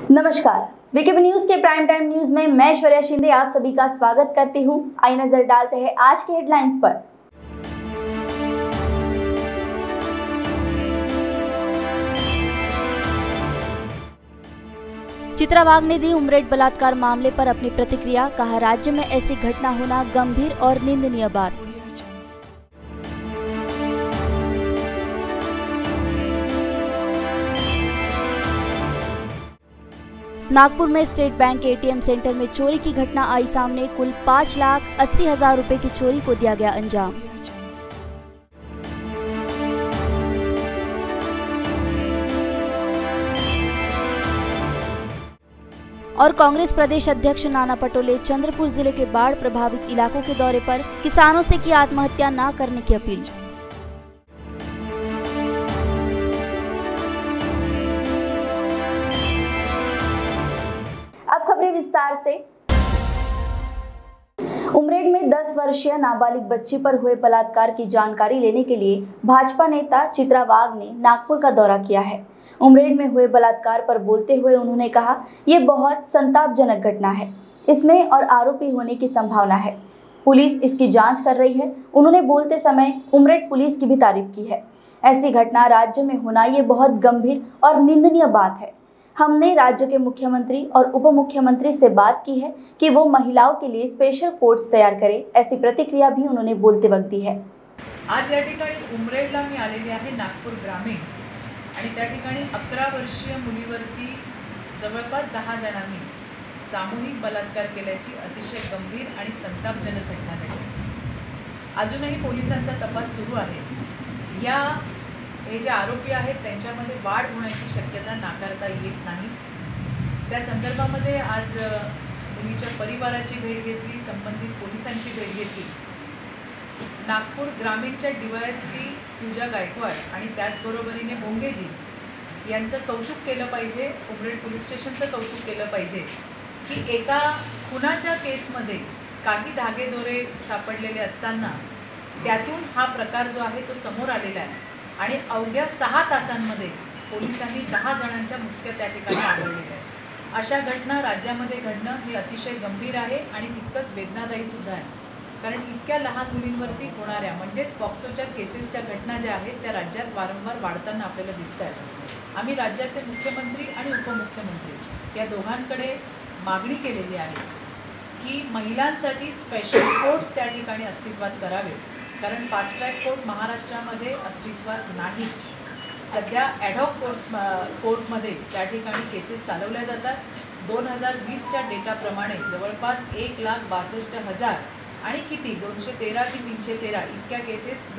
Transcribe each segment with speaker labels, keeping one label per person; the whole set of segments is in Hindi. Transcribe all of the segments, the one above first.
Speaker 1: नमस्कार, वीकेबी न्यूज के प्राइम टाइम न्यूज में मैं ऐश्वर्या शिंदे आप सभी का स्वागत करती हूं। आइए नजर डालते हैं आज के हेडलाइंस पर। चित्रा वाघ ने दी उमरेड बलात्कार मामले पर अपनी प्रतिक्रिया, कहा राज्य में ऐसी घटना होना गंभीर और निंदनीय बात। नागपुर में स्टेट बैंक के एटीएम सेंटर में चोरी की घटना आई सामने। कुल 5,80,000 रुपए की चोरी को दिया गया अंजाम। और कांग्रेस प्रदेश अध्यक्ष नाना पटोले चंद्रपुर जिले के बाढ़ प्रभावित इलाकों के दौरे पर, किसानों से की आत्महत्या न करने की अपील। अब खबरें विस्तार से। उमरेड में 10 वर्षीय नाबालिग बच्ची पर हुए बलात्कार की जानकारी लेने के लिए भाजपा नेता चित्रा वाघ ने नागपुर का दौरा किया है। उमरेड में हुए बलात्कार पर बोलते हुए उन्होंने कहा, ये बहुत संतापजनक घटना है, इसमें और आरोपी होने की संभावना है। पुलिस इसकी जांच कर रही है। उन्होंने बोलते समय उमरेड पुलिस की भी तारीफ की है। ऐसी घटना राज्य में होना ये बहुत गंभीर और निंदनीय बात है। हमने राज्य के मुख्यमंत्री और उप मुख्यमंत्री से बात की है कि वो महिलाओं के लिए स्पेशल कोर्ट्स तैयार करें। ऐसी प्रतिक्रिया भी उन्होंने बोलते वक्त दी है।
Speaker 2: आज या ठिकाणी उमरेडला मी आलेली आहे, नागपूर ग्रामीण, आणि त्या ठिकाणी 11 वर्षीय मुलीवरती जवळपास 10 जणांनी सामूहिक बलात्कार केल्याची अतिशय गंभीर आणि संतापजनक घटना घडली। अजूनही पोलिसांचा तपास सुरू आहे। हे जे आरोपी आहेत त्यांच्यामध्ये वाढ होण्याची शक्यता नाकारता येत नाही। त्या संदर्भामध्ये आज मुलीच्या परिवाराची भेट घेतली, संबंधित पोलिसांची भेट घेतली। नागपूर ग्रामीणच्या डीवायएसपी पूजा गायकवाड आणि त्याचबरोबरीने बोंगेजी यांचं कौतुक केलं पाहिजे, उमरेड पोलीस स्टेशनचं कौतुक केलं पाहिजे की एका खुनाच्या केसमध्ये काही धागेदोरे सापडलेले असताना त्यातून हा प्रकार जो आहे तो समोर आलेला आहे आणि अवघ्या 6 तासांमध्ये पोलिसांनी 10 जणांच्या मुसक्या त्या ठिकाणी आढळलेल्या आहेत। अशा घटना राज्यामध्ये घडणं हे अतिशय गंभीर आहे आणि तितकंच वेदनादायी सुद्धा आहे, कारण इतक्या लहान मुलींवरती होणाऱ्या म्हणजेच पॉक्सोच्या केसेसच्या घटना ज्या आहेत त्या राज्यात वारंवार वाढताना आपल्याला दिसत आहेत। आम्ही राज्याचे मुख्यमंत्री आणि उपमुख्यमंत्री या दोघांकडे मागणी केलेली आहे की महिलांसाठी स्पेशल कोर्ट्स त्या ठिकाणी अस्तित्वात करावे, कारण फास्ट ट्रॅक कोर्ट महाराष्ट्रामध्ये अस्तित्वात नाही। सध्या ॲडहॉक कोर्टमध्ये त्या ठिकाणी केसेस चालवल्या जातात। 2020च्या डेटाप्रमाणे जवळपास 1,62,000 आणि किती 213 की 313 इतक्या केसेस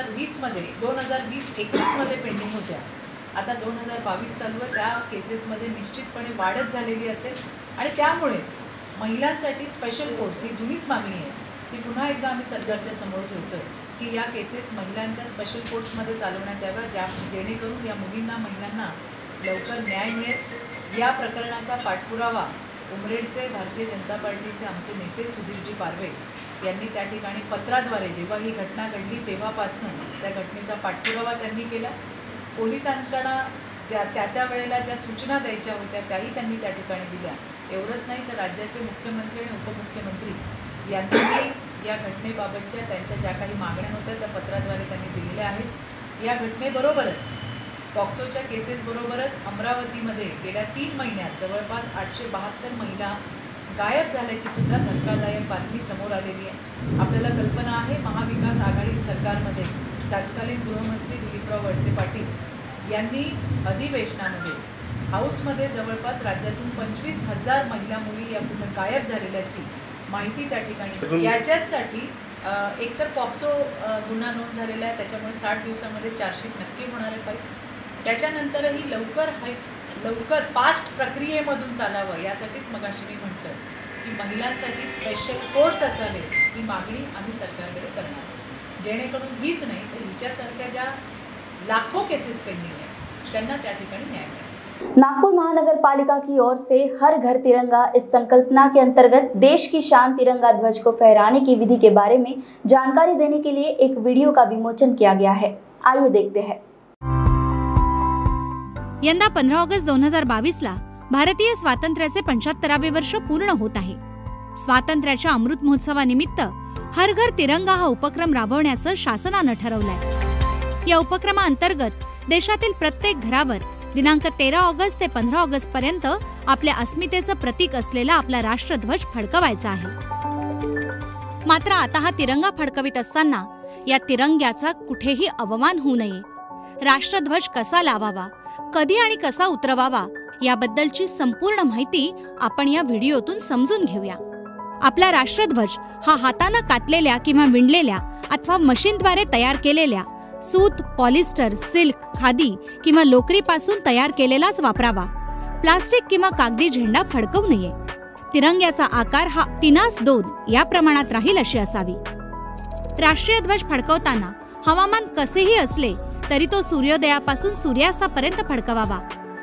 Speaker 2: 2020-21 मध्ये पेंडिंग होत्या। आता 2022 चालू त्या केसेसमध्ये निश्चितपणे वाढच झालेली असेल आणि त्यामुळेच महिलांसाठी स्पेशल कोर्ट्स ही जुनीच मागणी आहे ती पुन्हा एकदा आम्ही सरकारच्या समोर ठेवतो की या केसेस महिलांच्या स्पेशल कोर्ट्समध्ये चालवण्यात याव्या, जेणेकरून या मुलींना महिलांना लवकर न्याय मिळेल। या प्रकरणाचा पाठपुरावा उमरेडचे भारतीय जनता पार्टीचे आमचे नेते सुधीरजी पारवे यांनी त्या ठिकाणी पत्राद्वारे जेव्हा ही घटना घडली तेव्हापासून त्या घटनेचा पाठपुरावा त्यांनी केला। पोलिसांकडे त्या वेळेला ज्या सूचना द्यायच्या होत्या त्याही त्यांनी त्या ठिकाणी दिल्या। एवढंच नाही तर राज्याचे मुख्यमंत्री आणि उपमुख्यमंत्री यांनी या घटनेबाबतच्या त्यांच्या ज्या काही मागण्या होत्या त्या पत्राद्वारे त्यांनी दिलेल्या आहेत। या घटनेबरोबरच पॉक्सोच्या केसेसबरोबरच अमरावतीमध्ये गेल्या 3 महिन्यात जवळपास 872 महिला गायब झाल्याची सुद्धा धक्कादायक बातमी समोर आलेली आहे। आपल्याला कल्पना आहे, महाविकास आघाडी सरकारमध्ये तत्कालीन गृहमंत्री दिलीपराव वळसे पाटील यांनी अधिवेशनामध्ये हाऊसमध्ये जवळपास राज्यातून 25,000 महिला मुली या कुठे गायब झालेल्याची माहिती त्या ठिकाणी। याच्यासाठी एकतर पॉक्सो गुन्हा नोंद झालेला आहे, त्याच्यामुळे 60 दिवसामध्ये चार्जशीट नक्की होणार आहे फाईल। त्याच्यानंतरही लवकर फास्ट प्रक्रियेमधून चालावं यासाठीच मगाशी मी म्हटलं की महिलांसाठी स्पेशल कोर्ट्स असावे ही मागणी आम्ही सरकारकडे करणार, जेणेकरून हीच नाही तर हिच्यासारख्या ज्या लाखों केसेस पेंडिंग आहेत त्यांना त्या ठिकाणी न्याय मिळेल।
Speaker 1: नागपुर महानगर पालिका की ओर से हर घर तिरंगा इस संकल्पना के अंतर्गत देश की शान तिरंगा ध्वज को फहराने की विधि के बारे में जानकारी देने के लिए एक वीडियो का विमोचन किया गया है। आइए देखते हैं।
Speaker 3: यंदा 15 ऑगस्ट 2022 ला भारतीय स्वातंत्र्याचे 75वे वर्ष पूर्ण होत आहे। स्वातंत्र्याच्या अमृत महोत्सवानिमित्त हर घर तिरंगा हा उपक्रम राबवण्याचं शासनानं ठरवलंय। या उपक्रमाअंतर्गत देशातील प्रत्येक घरावर दिनांक 13 ऑगस्ट ते 15 ऑगस्ट पर्यंत आपल्या अस्मितेचं प्रतीक असलेला आपला राष्ट्रध्वज फडकवायचा आहे। मात्र आता हा तिरंगा फडकवित असताना या तिरंग्याचा कुठेही अवमान होऊ नये, राष्ट्रध्वज कसा लावावा, कधी आणि कसा उतरवावा याबद्दलची संपूर्ण माहिती आपण या व्हिडिओतून समजून घेऊया। आपला राष्ट्रध्वज हा हाताने कातलेल्या किंवा विणलेल्या अथवा मशीनद्वारे तयार केलेल्या सूत, पॉलिस्टर, सिल्क, खादी किंवा लोकरीपासून तयार केलेलाच वापरावा। प्लास्टिक किंवा कागदी झेंडा फडकवू नये। तिरंग्याचा आकार हा 3:2 या प्रमाणात राहील अशी असावी। राष्ट्रीय ध्वज फडकवताना हवामान कसेही असले तरी तो सूर्योदयापासून सूर्यास्तापर्यंत फडकवावा।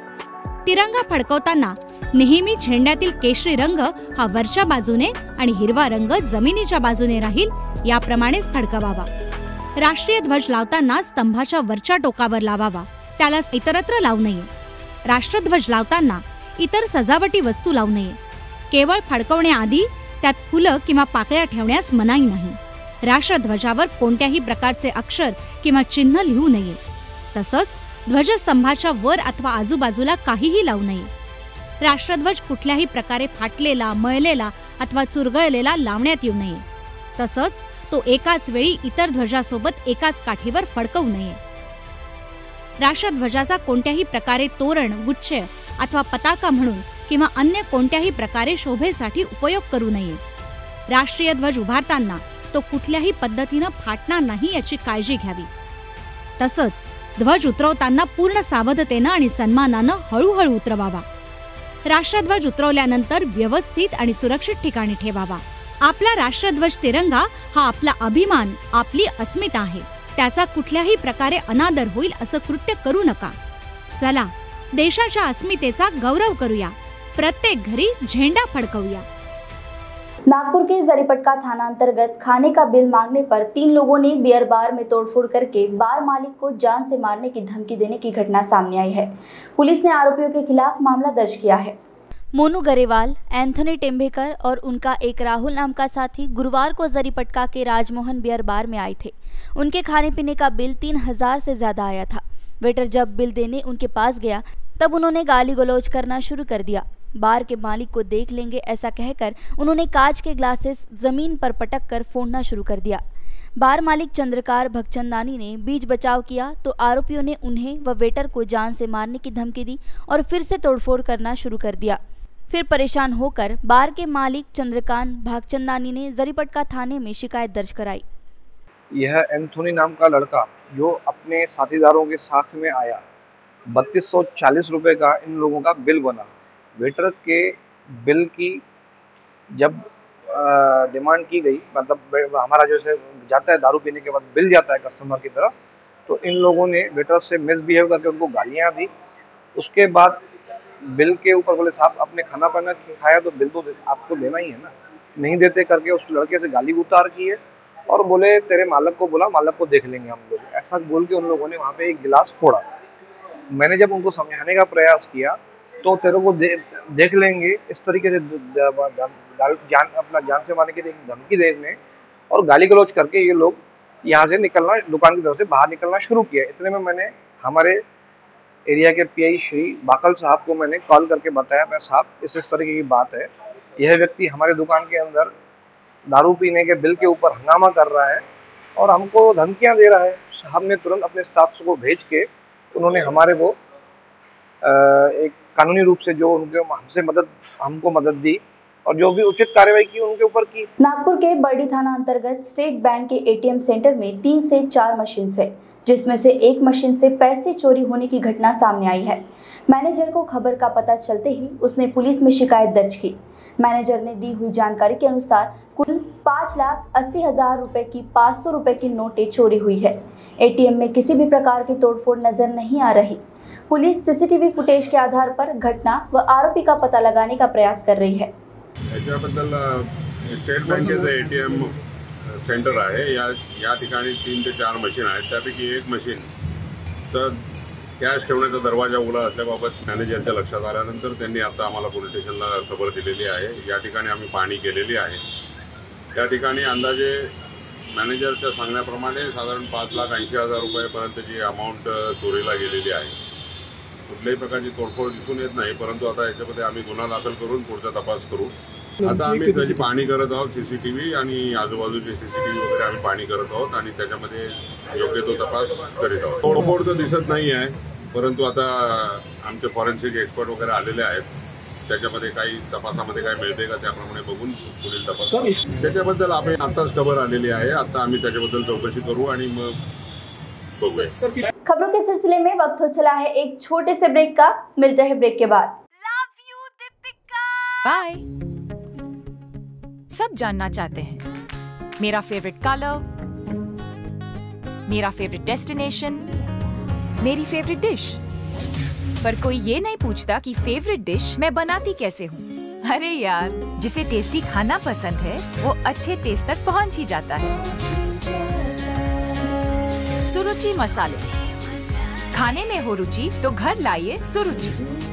Speaker 3: तिरंगा फडकवताना नेहमी झेंड्यातील केशरी रंग हा वरच्या बाजूने आणि हिरवा रंग जमिनीच्या बाजूने राहील याप्रमाणेच फडकवावा। राष्ट्रीय ध्वज लावताना स्तंभाच्या वरच्या टोकावर लावावा, त्याला इतरत्र लावू नये। राष्ट्रध्वज लावताना इतर सजावटी वस्तू लावू नये। केवळ फडकवण्याआधी त्यात फुलं किंवा पाकळ्या ठेवण्यास मनाई नाही। राष्ट्रध्वजावर कोणत्याही प्रकारचे अक्षर किंवा चिन्ह लिहू नये। तसंच ध्वजस्तंभाच्या वर अथवा आजूबाजूला काहीही लावू नये। राष्ट्रध्वज कुठल्याही प्रकारे फाटलेला, मळलेला अथवा चुरगळलेला लावण्यात येऊ नये। तसंच तो एकाच वेळी इतर ध्वजासोबत एकाच काठीवर फडकवू नये। राष्ट्रध्वजाचा कोणत्याही प्रकारे तोरण, गुच्छ अथवा पताका म्हणून किंवा अन्य कोणत्याही प्रकारे शोभेसाठी उपयोग करू नये। राष्ट्रीय ध्वज उभारताना तो कुठल्याही पद्धतीनं फाटणार नाही याची काळजी घ्यावी। तसंच ध्वज उतरवताना पूर्ण सावधतेनं आणि सन्मानानं हळूहळू उतरवावा। राष्ट्रध्वज उतरवल्यानंतर व्यवस्थित आणि सुरक्षित ठिकाणी ठेवावा। आपला राष्ट्रध्वज तिरंगा हा आपला अभिमान, आपली अस्मिता आहे। त्याचा कुठल्याही प्रकारे अनादर होईल असं कृत्य करू नका। चला, देशाच्या अस्मितेचा गौरव करूया, प्रत्येक घरी झेंडा फडकवूया।
Speaker 1: नागपुर के जरीपटका थाना अंतर्गत खाने का बिल मांगने पर 3 लोगों ने बियर बार में तोड़फोड़ करके बार मालिक को जान से मारने की धमकी देने की घटना सामने आई है। पुलिस ने आरोपियों के खिलाफ मामला दर्ज किया है। मोनू गरेवाल, एंथोनी टेम्बेकर और उनका एक राहुल नाम का साथी गुरुवार को जरीपटका के राजमोहन बियर बार में आए थे। उनके खाने पीने का बिल 3000 से ज्यादा आया था। वेटर जब बिल देने उनके पास गया तब उन्होंने गाली गलौज करना शुरू कर दिया। बार के मालिक को देख लेंगे ऐसा कहकर उन्होंने कांच के ग्लासेस जमीन पर पटक कर फोड़ना शुरू कर दिया। बार मालिक चंद्रकार भगचंदानी ने बीच बचाव किया तो आरोपियों ने उन्हें व वेटर को जान से मारने की धमकी दी और फिर से तोड़फोड़ करना शुरू कर दिया। फिर परेशान होकर बार के मालिक चंद्रकांत भागचंदानी ने जरीपटका थाने में शिकायत दर्ज कराई।
Speaker 4: यह एंथोनी नाम का लड़का जो अपने साथीदारों के साथ में आया, 3240 रुपये का इन लोगों का बिल बना। वेटर के बिल की जब डिमांड की गई, मतलब हमारा जैसे जाता है दारू पीने के बाद बिल जाता है कस्टमर की तरफ, तो इन लोगों ने वेटर से मिसबिहेव करके उनको गालियां दी। उसके बाद बिल के ऊपर बोले साहब आपने खाना पाना खाया तो बिल तो आपको देना ही है ना, नहीं देते करके उस लड़के से गाली उतार की है और बोले तेरे मालिक को बुला, मालिक को देख लेंगे हम लोग, ऐसा बोल के उन लोगों ने वहाँ पे एक गिलास फोड़ा। मैंने जब उनको समझाने का प्रयास किया तो तेरे को देख लेंगे इस तरीके से अपना जान से मारने की धमकी देने और गाली गलौज करके ये लोग यहाँ से निकलना, दुकान की तरफ से बाहर निकलना शुरू किया। इतने में मैंने हमारे एरिया के पीआई श्री बाकल साहब को मैंने कॉल करके बताया, मैं साहब इस तरीके की बात है, यह व्यक्ति हमारे दुकान के अंदर दारू पीने के बिल के ऊपर हंगामा कर रहा है और हमको धमकियां दे रहा है। साहब ने तुरंत अपने स्टाफ को भेज के उन्होंने हमारे को एक कानूनी रूप से जो उनके हमको मदद दी और जो भी उचित कार्रवाई की उनके ऊपर की।
Speaker 1: नागपुर के बरडी थाना अंतर्गत स्टेट बैंक के एटीएम सेंटर में 3 से 4 मशीन है, जिसमें से एक मशीन से पैसे चोरी होने की घटना सामने आई है। मैनेजर को खबर का पता चलते ही उसने पुलिस में शिकायत दर्ज की। मैनेजर ने दी हुई जानकारी के अनुसार कुल 5,80,000 रुपए की 500 रुपए की नोटें चोरी हुई है। एटीएम में किसी भी प्रकार की तोड़फोड़ नजर नहीं आ रही। पुलिस सीसीटीवी फुटेज के आधार पर घटना व आरोपी का पता लगाने का प्रयास कर रही है।
Speaker 5: याच्याबद्दल स्टेट बँकेचं एटीएम सेंटर आहे, या ठिकाणी 3 ते 4 मशीन आहेत, त्यापैकी एक मशीन तर कॅश ठेवण्याचा दरवाजा उघडा असल्याबाबत मॅनेजरच्या लक्षात आल्यानंतर त्यांनी आता आम्हाला पोलीस स्टेशनला खबर दिलेली आहे। या ठिकाणी आम्ही पाहणी केलेली आहे। त्या ठिकाणी अंदाजे मॅनेजरच्या सांगण्याप्रमाणे साधारण 5,80,000 रुपयापर्यंतची अमाऊंट चोरीला गेलेली आहे। कुठल्याही प्रकारची तोडफोड दिसून येत नाही, परंतु आता याच्यामध्ये आम्ही गुन्हा दाखल करून पुढचा तपास करू। आता आम्ही त्याची पाहणी करत आहोत, सीसीटीव्ही आणि आजूबाजूचे सीसीटीव्ही वगैरे आम्ही पाहणी करत आहोत आणि त्याच्यामध्ये योग्य तो तपास करीत आहोत। तोडफोड तर दिसत नाही आहे, परंतु आता आमचे फॉरेन्सिक एक्सपर्ट वगैरे आलेले आहेत, त्याच्यामध्ये काही तपासामध्ये काय मिळते का त्याप्रमाणे बघून पुढील तपास। त्याच्याबद्दल आपण आताच खबर आलेली आहे, आता आम्ही त्याच्याबद्दल चौकशी करू आणि मग बघूया।
Speaker 1: खबरों के सिलसिले में वक्त हो चला है एक छोटे से ब्रेक का। मिलते हैं ब्रेक के बाद।
Speaker 6: बाय। सब जानना चाहते हैं मेरा फेवरेट कलर, मेरा फेवरेट डेस्टिनेशन, मेरी फेवरेट डिश, पर कोई ये नहीं पूछता कि फेवरेट डिश मैं बनाती कैसे हूँ। अरे यार, जिसे टेस्टी खाना पसंद है वो अच्छे टेस्ट तक पहुँच ही जाता है। सुरुचि मसाले, खाने में हो रुचि तो घर लाइए सुरुचि।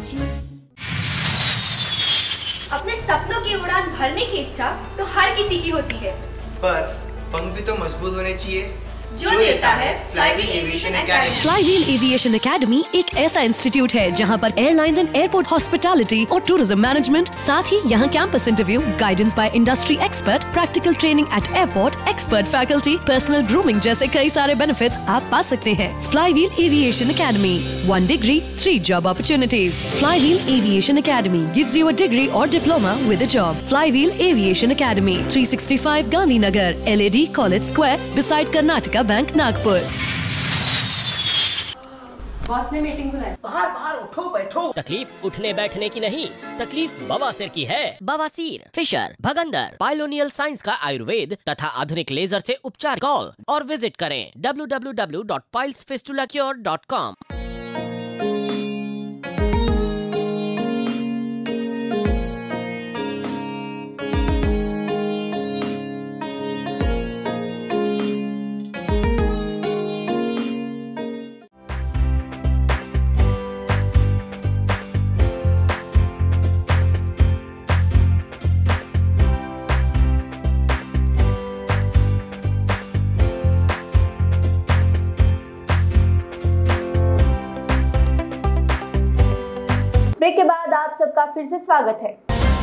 Speaker 7: अपने सपनों की उड़ान भरने की इच्छा तो हर किसी की होती है,
Speaker 8: पर पंख भी तो मजबूत होने चाहिए
Speaker 7: जो देता है Flywheel Aviation Academy.
Speaker 9: Flywheel Aviation Academy एक ऐसा इंस्टीट्यूट है जहां पर एयरलाइंस एंड एयरपोर्ट हॉस्पिटैलिटी और टूरिज्म मैनेजमेंट, साथ ही यहां campus interview, guidance by industry expert, practical training at airport, expert faculty, personal grooming जैसे कई सारे बेनिफिट्स आप पा सकते हैं। Flywheel Aviation Academy, 1 degree, 3 job opportunities। Flywheel Aviation Academy gives you a degree or diploma with a job। Flywheel Aviation academy, 365 Gandhinagar, LAD College Square, beside Karnataka Bank, Nagpur.
Speaker 10: Boss ने मीटिंग बुलाई।
Speaker 11: बाहर बाहर उठो बैठो। तकलीफ उठने बैठने की नहीं, तकलीफ बवासीर की है। बवासीर, फिशर, भगंदर, पाइलोनियल साइंस का आयुर्वेद तथा आधुनिक लेजर से उपचार। कॉल और विजिट करें www.pilesfistulacure.com।
Speaker 1: ब्रेक के बाद आप सबका फिर से स्वागत है।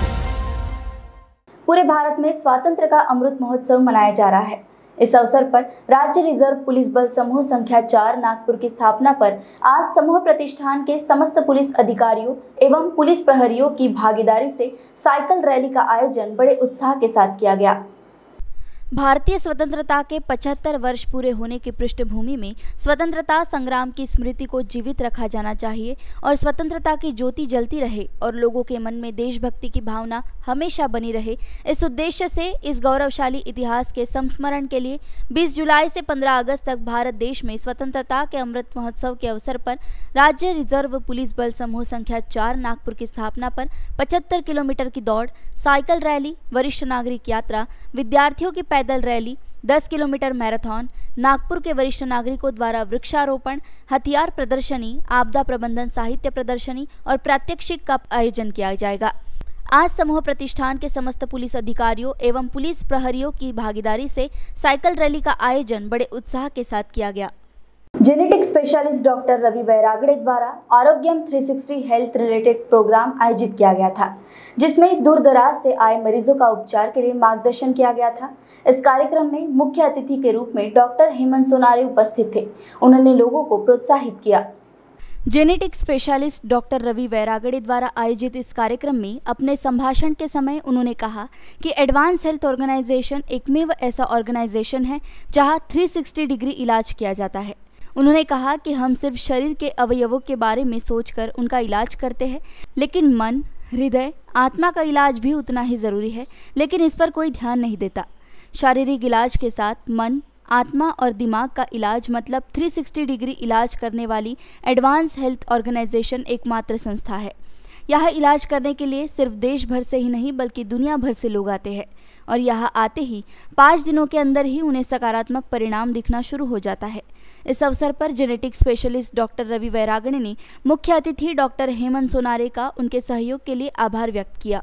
Speaker 1: पूरे भारत में स्वातंत्र्य का अमृत महोत्सव मनाया जा रहा है। इस अवसर पर राज्य रिजर्व पुलिस बल समूह संख्या 4 नागपुर की स्थापना पर आज समूह प्रतिष्ठान के समस्त पुलिस अधिकारियों एवं पुलिस प्रहरियों की भागीदारी से साइकिल रैली का आयोजन बड़े उत्साह के साथ किया गया। भारतीय स्वतंत्रता के 75 वर्ष पूरे होने की पृष्ठभूमि में स्वतंत्रता संग्राम की स्मृति को जीवित रखा जाना चाहिए और स्वतंत्रता की ज्योति जलती रहे और लोगों के मन में देशभक्ति की भावना हमेशा बनी रहे। इस उद्देश्य से इस गौरवशाली इतिहास के संस्मरण के लिए 20 जुलाई से 15 अगस्त तक भारत देश में स्वतंत्रता के अमृत महोत्सव के अवसर पर राज्य रिजर्व पुलिस बल समूह संख्या 4 नागपुर की स्थापना पर 75 किलोमीटर की दौड़, साइकिल रैली, वरिष्ठ नागरिक यात्रा, विद्यार्थियों की पैदल रैली, 10 किलोमीटर मैराथन, नागपुर के वरिष्ठ नागरिकों द्वारा वृक्षारोपण, हथियार प्रदर्शनी, आपदा प्रबंधन साहित्य प्रदर्शनी और प्रात्यक्षिक का आयोजन किया जाएगा। आज समूह प्रतिष्ठान के समस्त पुलिस अधिकारियों एवं पुलिस प्रहरियों की भागीदारी से साइकिल रैली का आयोजन बड़े उत्साह के साथ किया गया। Genetic specialist doctor Ravi Vairagade द्वारा आरोग्यम 360 हेल्थ रिलेटेड प्रोग्राम आयोजित किया गया था, जिसमें दूर दराज से आए मरीजों का उपचार के लिए मार्गदर्शन किया गया था। इस कार्यक्रम में मुख्य अतिथि के रूप में डॉक्टर हेमंत सोनारे उपस्थित थे। उन्होंने लोगों को प्रोत्साहित किया। Genetic specialist doctor Ravi Vairagade द्वारा आयोजित इस कार्यक्रम में अपने संभाषण के समय उन्होंने कहा कि एडवांस हेल्थ ऑर्गेनाइजेशन एकमेव ऐसा ऑर्गेनाइजेशन है जहां 360 डिग्री इलाज किया जाता है। उन्होंने कहा कि हम सिर्फ शरीर के अवयवों के बारे में सोचकर उनका इलाज करते हैं, लेकिन मन, हृदय, आत्मा का इलाज भी उतना ही ज़रूरी है, लेकिन इस पर कोई ध्यान नहीं देता। शारीरिक इलाज के साथ मन, आत्मा और दिमाग का इलाज मतलब 360 डिग्री इलाज करने वाली एडवांस हेल्थ ऑर्गेनाइजेशन एकमात्र संस्था है। यहाँ इलाज करने के लिए सिर्फ देश भर से ही नहीं बल्कि दुनिया भर से लोग आते हैं और यहाँ आते ही 5 दिनों के अंदर ही उन्हें सकारात्मक परिणाम दिखना शुरू हो जाता है। इस अवसर पर genetic specialist doctor Ravi Vairagane ने मुख्य अतिथि डॉक्टर हेमंत सोनारे का उनके सहयोग के लिए आभार व्यक्त किया।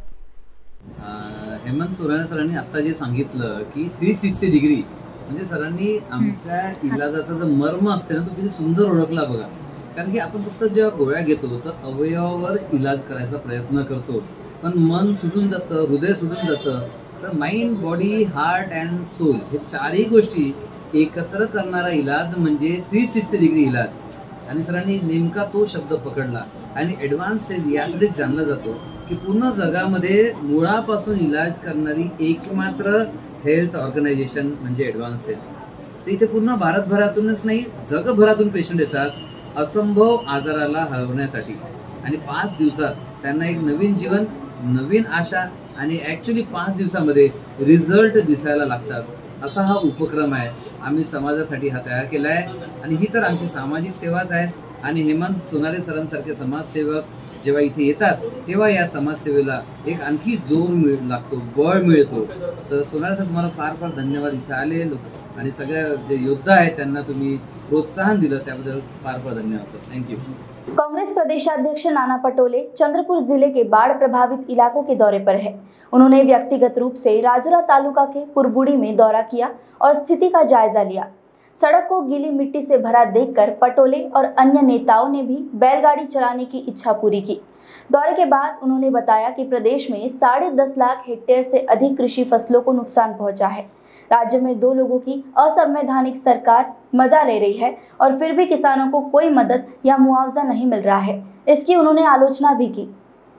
Speaker 12: हेमंत सोनारे सरांनी आता जे सांगितलं की 360 डिग्री म्हणजे सरांनी आमच्या इलाजाचा जो मर्म असते ना तो किती सुंदर ओळखला बघा। कारण की आपण फक्त जेव्हा गोळ्या घेतो तर अवयवावर इलाज करायचा प्रयत्न करतो, पण मन सुटून जातं, हृदय सुटून जातं। तर mind, body, heart and soul हे चारही गोष्टी एकत्र करणारा इलाज म्हणजे 360 डिग्री इलाज। आणि सरांनी नेमका तो शब्द पकडला आणि ॲडव्हान्स सेल यासाठी जाणला जातो की पूर्ण जगामध्ये मुळापासून इलाज करणारी एकमात्र हेल्थ ऑर्गनायझेशन म्हणजे ॲडव्हान्स सेल। इथे पूर्ण भारतभरातूनच नाही जगभरातून पेशंट येतात असंभव आजाराला हरवण्यासाठी आणि 5 दिवसात त्यांना एक नवीन जीवन, नवीन आशा आणि ॲक्च्युली 5 दिवसामध्ये रिझल्ट दिसायला लागतात असा हा उपक्रम आहे। आम्ही समाजासाठी हा तयार केला आहे आणि ही तर आमची सामाजिक सेवाच आहे। आणि हेमंत सोनारे सरांसारखे समाजसेवक जेव्हा इथे येतात तेव्हा या समाजसेवेला एक आणखी जोर लागतो, बळ मिळतो। सोनारे सर तुम्हाला फार फार धन्यवाद। इथे आले लोक आणि सगळे जे योद्धा आहेत त्यांना तुम्ही प्रोत्साहन दिलं त्याबद्दल फार फार धन्यवाद सर। Thank you.
Speaker 1: कांग्रेस प्रदेशाध्यक्ष नाना पटोले चंद्रपुर जिले के बाढ़ प्रभावित इलाकों के दौरे पर है। उन्होंने व्यक्तिगत रूप से राजुरा तालुका के पुरबुड़ी में दौरा किया और स्थिति का जायजा लिया। सड़क को गीली मिट्टी से भरा देखकर पटोले और अन्य नेताओं ने भी बैलगाड़ी चलाने की इच्छा पूरी की। दौरे के बाद उन्होंने बताया कि प्रदेश में 10.5 लाख हेक्टेयर से अधिक कृषि फसलों को नुकसान पहुंचा है। राज्य में 2 लोगों की असंवैधानिक सरकार मजा ले रही है और फिर भी किसानों को कोई मदद या मुआवजा नहीं मिल रहा है। इसकी उन्होंने आलोचना भी की।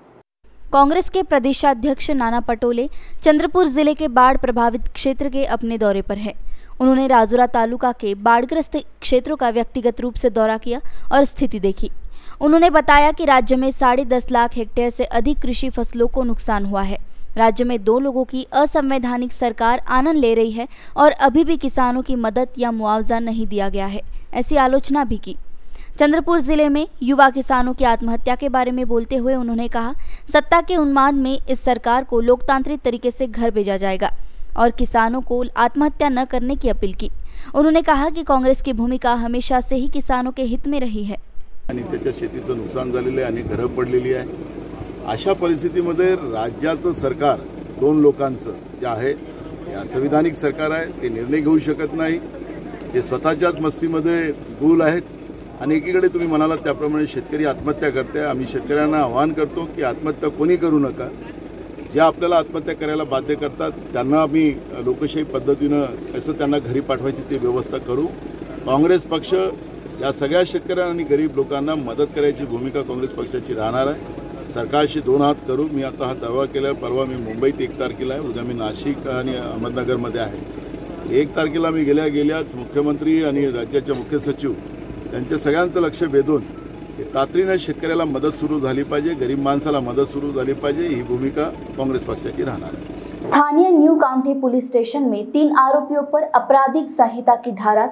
Speaker 1: कांग्रेस के प्रदेशाध्यक्ष नाना पटोले चंद्रपुर जिले के बाढ़ प्रभावित क्षेत्र के अपने दौरे पर है। उन्होंने राजुरा तालुका के बाढ़ग्रस्त क्षेत्रों का व्यक्तिगत रूप से दौरा किया और स्थिति देखी। उन्होंने बताया कि राज्य में 10.5 लाख हेक्टेयर से अधिक कृषि फसलों को नुकसान हुआ है। राज्य में 2 लोगों की असंवैधानिक सरकार आनंद ले रही है और अभी भी किसानों की मदद या मुआवजा नहीं दिया गया है, ऐसी आलोचना भी की। चंद्रपुर जिले में युवा किसानों की आत्महत्या के बारे में बोलते हुए उन्होंने कहा, सत्ता के उन्माद में इस सरकार को लोकतांत्रिक तरीके से घर भेजा जाएगा और किसानों को आत्महत्या न करने की अपील की। उन्होंने कहा कि कांग्रेस की भूमिका हमेशा से ही किसानों के हित में रही है।
Speaker 13: आणि त्याच्या शेतीचं नुकसान झालेलं आहे आणि घरं पडलेली आहे। अशा परिस्थितीमध्ये राज्याचं सरकार 2 लोकांचं जे आहे हे असंविधानिक सरकार आहे, ते निर्णय घेऊ शकत नाही, ते स्वतःच्याच मस्तीमध्ये गुल आहेत। आणि एकीकडे तुम्ही म्हणालात त्याप्रमाणे शेतकरी आत्महत्या करते। आम्ही शेतकऱ्यांना आवाहन करतो की आत्महत्या कोणी करू नका। जे आपल्याला आत्महत्या करायला बाध्य करतात त्यांना आम्ही लोकशाही पद्धतीनं कसं त्यांना घरी पाठवायची ती व्यवस्था करू। काँग्रेस पक्ष या सगळ्या शेतकऱ्यांना आणि गरीब लोकांना मदत करायची भूमिका काँग्रेस पक्षाची राहणार आहे। सरकारशी 2 हात करू। मी आता हा दावा केला, परवा मी मुंबईत 1 तारखेला आहे, उद्या मी नाशिक आणि अहमदनगरमध्ये आहे। 1 तारखेला मी गेल्याच मुख्यमंत्री आणि राज्याचे मुख्य सचिव त्यांच्या सगळ्यांचं लक्ष वेधून तातडीने शेतकऱ्याला मदत सुरू झाली पाहिजे, गरीब माणसाला मदत सुरू झाली पाहिजे, ही भूमिका कांग्रेस पक्षाची राहणार आहे।
Speaker 1: स्थानीय न्यू कामठी पुलिस स्टेशन में 3 आरोपियों पर आपराधिक संहिता की धारा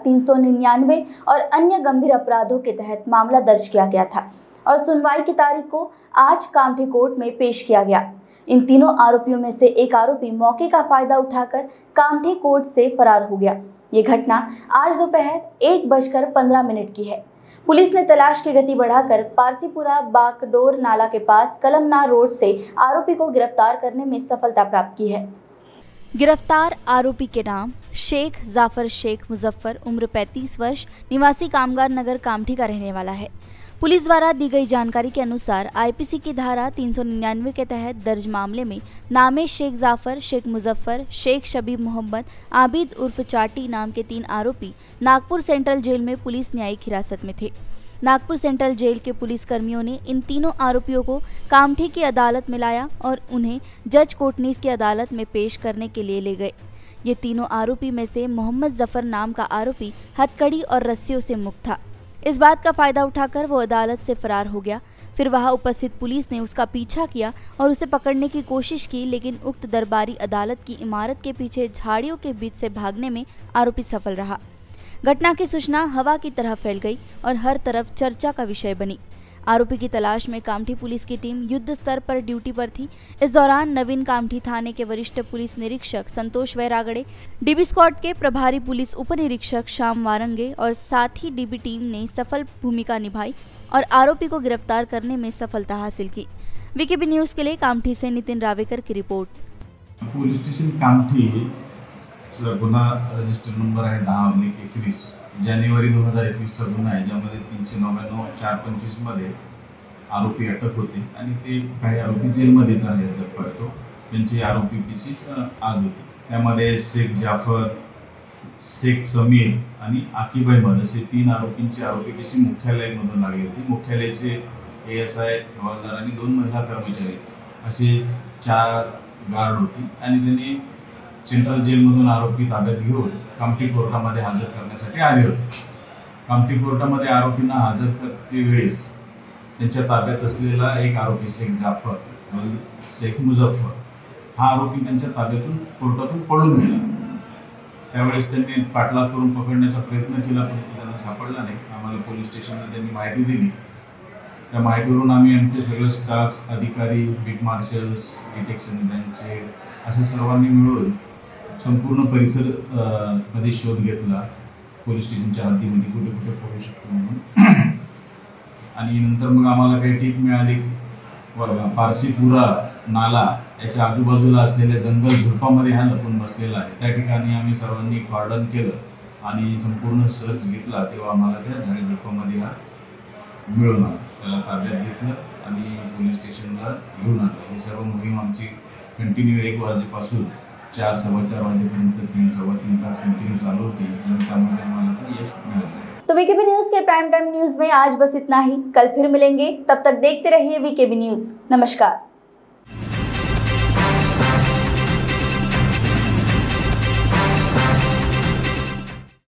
Speaker 1: 399 और अन्य गंभीर अपराधों के तहत मामला दर्ज किया गया था और सुनवाई की तारीख को आज कामठी कोर्ट में पेश किया गया। इन तीनों आरोपियों में से एक आरोपी मौके का फायदा उठाकर कामठी कोर्ट से फरार हो गया। ये घटना आज दोपहर 1:15 की है। पुलिस ने तलाश की गति बढ़ाकर पारसीपुरा बागडोर नाला के पास कलमना रोड से आरोपी को गिरफ्तार करने में सफलता प्राप्त की है। गिरफ्तार आरोपी के नाम शेख जाफर शेख मुजफ्फर, उम्र 35 वर्ष, निवासी कामगार नगर कामठी का रहने वाला है। पुलिस द्वारा दी गई जानकारी के अनुसार आईपीसी की धारा 399 के तहत दर्ज मामले में नामे शेख जाफर, शेख मुजफ्फर, शेख शबीब मोहम्मद, आबिद उर्फ चाटी नाम के 3 आरोपी नागपुर सेंट्रल जेल में पुलिस न्यायिक हिरासत में थे। नागपुर सेंट्रल जेल के पुलिस कर्मियों ने इन तीनों आरोपियों को कामठी की अदालत में लाया और उन्हें जज कोटनीस की अदालत में पेश करने के लिए ले गए। ये तीनों आरोपी में से मोहम्मद जफर नाम का आरोपी हथकड़ी और रस्सियों से मुक्त था। इस बात का फायदा उठाकर वो अदालत से फरार हो गया। फिर वहां उपस्थित पुलिस ने उसका पीछा किया और उसे पकड़ने की कोशिश की, लेकिन उक्त दरबारी अदालत की इमारत के पीछे झाड़ियों के बीच से भागने में आरोपी सफल रहा। घटना की सूचना हवा की तरह फैल गई और हर तरफ चर्चा का विषय बनी। आरोपी की तलाश में कामठी पुलिस की टीम युद्ध स्तर पर ड्यूटी पर थी। इस दौरान नवीन कामठी थाने के वरिष्ठ पुलिस निरीक्षक संतोष वैरागड़े, डीबी स्क्वाड के प्रभारी पुलिस उप निरीक्षक श्याम वारंगे और साथ ही डीबी टीम ने सफल भूमिका निभाई और आरोपी को गिरफ्तार करने में सफलता हासिल की। वीकेबी न्यूज के लिए कामठी से नितिन रावेकर की रिपोर्ट।
Speaker 14: पोलीस स्टेशन कामठी गुन्हा रजिस्टर नंबर आहे 10/21 जानेवारी 2021 चा गुन्हा आहे, ज्यामध्ये 399/425 मध्ये आरोपी अटक होते आणि ते काही आरोपी जेलमध्येच आहे पडतो। त्यांची आरोपी पीसीच आज होती। त्यामध्ये शेख जाफर, शेख समीर आणि आकिब अहमद असे 3 आरोपींची आरोपी पीसी मुख्यालयामधून लागली होती। मुख्यालयाचे एएसआय हवालदार आणि 2 महिला कर्मचारी असे 4 गार्ड होती आणि त्यांनी सेंट्रल जेलमधून आरोपी ताब्यात घेऊन कामठी कोर्टामध्ये हजर करण्यासाठी आले होते। कामठी कोर्टामध्ये आरोपींना हजर करते वेळेस त्यांच्या ताब्यात असलेला एक आरोपी शेख जाफर व शेख मुझफ्फर हा आरोपी त्यांच्या ताब्यातून कोर्टातून पळून गेला। त्यावेळेस त्यांनी पाठलाग करून पकडण्याचा प्रयत्न केला, परंतु त्यांना सापडला नाही। आम्हाला पोलीस स्टेशनला त्यांनी माहिती दिली। त्या माहितीवरून आम्ही आमचे सगळे स्टाफ, अधिकारी, बीट मार्शल्स, डिटेक्शन ब्रँचचे अशा सर्वांनी मिळून संपूर्ण परिसर मध्ये शोध घेतला, पोलीस स्टेशनच्या हद्दीमध्ये कुठे कुठे पळू शकतो म्हणून। आणि नंतर मग आम्हाला काही टीप मिळाली की पारसीपुरा नाला याच्या आजूबाजूला असलेल्या जंगल झुडपामध्ये हा लपून बसलेला आहे। त्या ठिकाणी आम्ही सर्वांनी कॉर्डन केलं आणि संपूर्ण सर्च घेतला, तेव्हा आम्हाला त्या झाडी झुडपामध्ये हा मिळून आला। त्याला ताब्यात घेतलं आणि पोलीस स्टेशनला घेऊन आलं। ही सर्व मोहीम आमची कंटिन्यू 1 वाजेपासून 4, 4:15 वाजेपर्यंत 3-3.25 तास कंटिन्यू चालू होती आणि त्यामध्ये आम्हाला आता यश मिळालं।
Speaker 1: तो वीकेबी न्यूज के प्राइम टाइम न्यूज में आज बस इतना ही। कल फिर मिलेंगे, तब तक देखते रहिए वीकेबी न्यूज। नमस्कार।